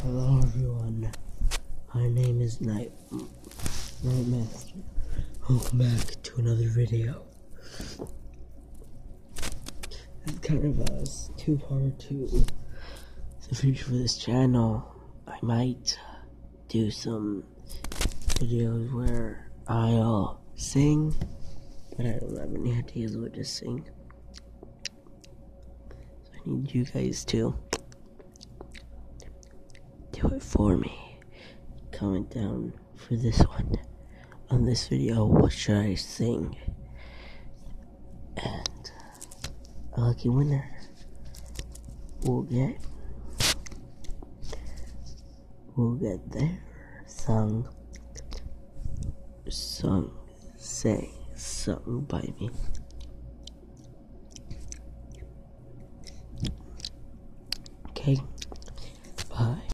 Hello everyone, my name is Nightmaster. Welcome back to another video. It's kind of a two-part to the future for this channel. I might do some videos where I'll sing, but I don't have any ideas what to sing. So I need you guys to do it for me. Comment down for this one. On this video, what should I sing? And a lucky winner will get their sung by me. Okay.